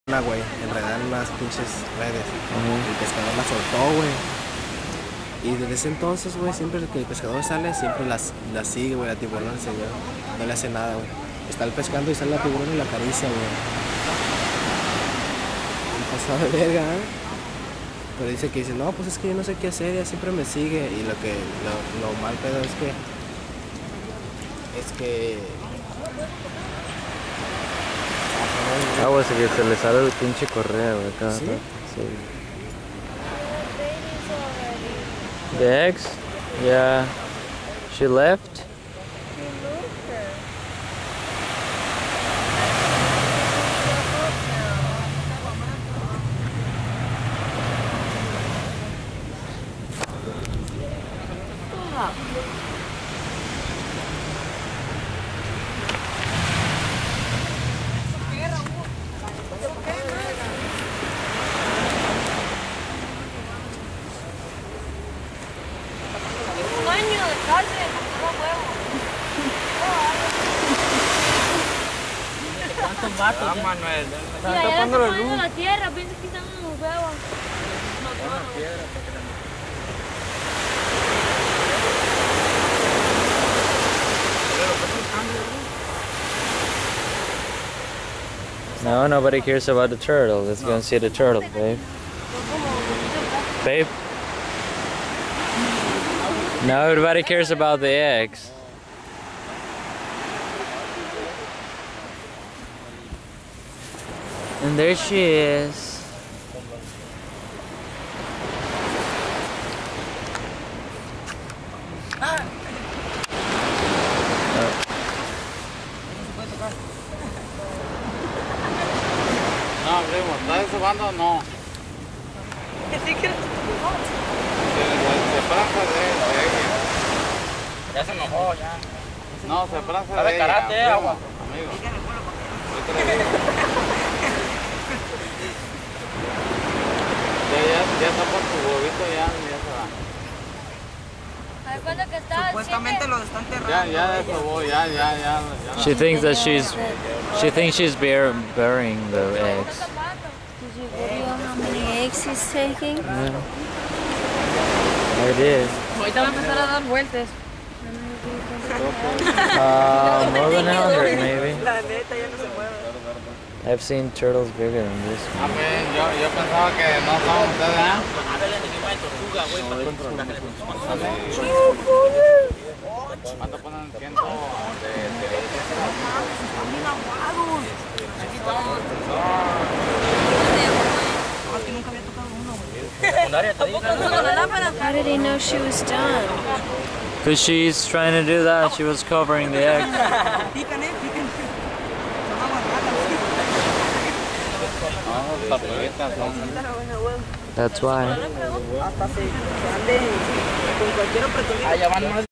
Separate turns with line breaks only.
güey, enredada en unas pinches redes. El pescador la soltó, güey. Y desde ese entonces, güey, siempre que el pescador sale, siempre la sigue, güey, la tiburón, el señor. No le hace nada, güey. Está el pescando y sale la tiburón y la acaricia, güey. Un pasado de verga, ¿eh? Pero dice, no, pues es que yo no sé qué hacer, ella siempre me sigue. Y lo mal pedo es que...
Güey, que se le sale el pinche correa, güey, acá.
¿Sí?
Sí. The eggs? Yeah. She left?
¿Cuántos vatos?
Ah, Manuel.
Están tapando la luz. La tierra, piensa que están unos huevos.
No, nobody cares about the turtle. Let's go and see the turtle, babe. Babe? No, everybody cares about the eggs. And there she is.
No, primo, ¿estás desubando o no? Se pasa de ella.
Ya se enojó, ya.
No, se pasa de
¿Sabe
ella.
karate,
Primo,
agua?
amigo. Ya tapa tu huevito, ya se va.
¿Cuándo que estaba?
Supuestamente los están enterrando.
Ya desubó, ya.
She thinks that she's burying the eggs.
Did you video how many eggs he's taking?
Yeah. I did.
Ahorita va a empezar a dar vueltas.
More than 100 maybe.
La neta ya no se mueve.
I've seen turtles bigger than this
A
one.
ver, yo pensaba que no estaban ustedes, ¿eh?
A ver, el animal de tortuga, güey, para
¿Cuánto ponen el tiempo
Aquí nunca había tocado uno, güey.
How did he know she was done?
Because she's trying to do that, she was covering the egg.
Pican, pican.
No, tortuguitas son.
That's why.
Hasta se ande con cualquier oportunidad.
allá van más.